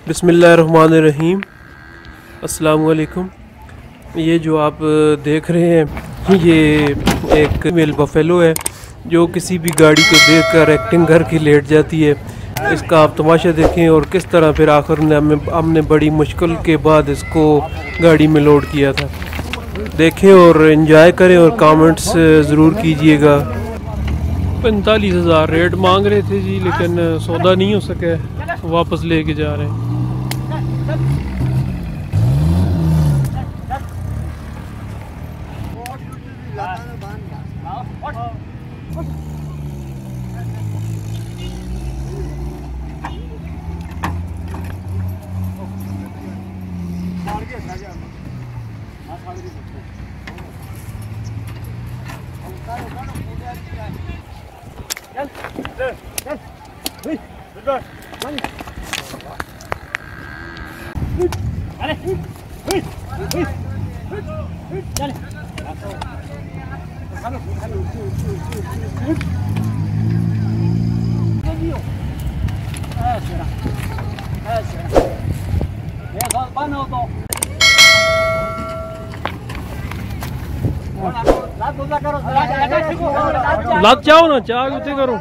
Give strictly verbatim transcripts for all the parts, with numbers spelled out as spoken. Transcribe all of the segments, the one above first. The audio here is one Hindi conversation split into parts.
बिस्मिल्लाहिर्रहमानिर्रहीम। अस्सलाम वालेकुम। ये जो आप देख रहे हैं ये एक मेल बफेलो है जो किसी भी गाड़ी को देखकर एक्टिंग करके लेट जाती है। इसका आप तमाशा देखें और किस तरह फिर आखिर में हमें हमने बड़ी मुश्किल के बाद इसको गाड़ी में लोड किया था। देखें और एंजॉय करें और कमेंट्स ज़रूर कीजिएगा। पैंतालीस हज़ार रेट मांग रहे थे जी, लेकिन सौदा नहीं हो सके, वापस लेके जा रहे हैं। लग जाओ ना, चाह उते करो।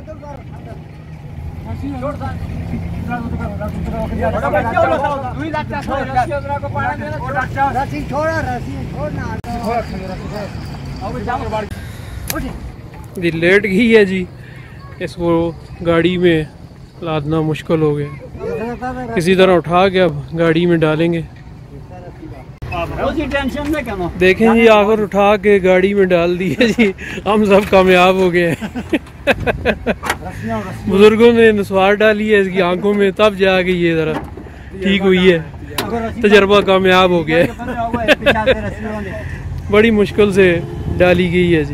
जी लेट गई है जी, इसको गाड़ी में लादना मुश्किल हो गया। किसी तरह उठा के अब गाड़ी में डालेंगे। देखें जी, आखिर उठा के गाड़ी में डाल दिए जी, हम सब कामयाब हो गए हैं। बुजुर्गों ने नस्वार डाली है इसकी आंखों में, तब जाके ये जरा ठीक हुई है, तजर्बा कामयाब हो गया है। बड़ी मुश्किल से डाली गई है जी।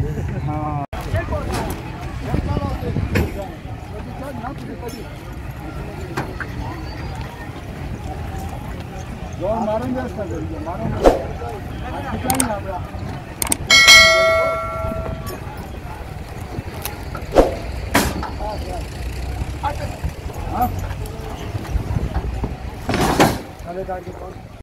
हाँ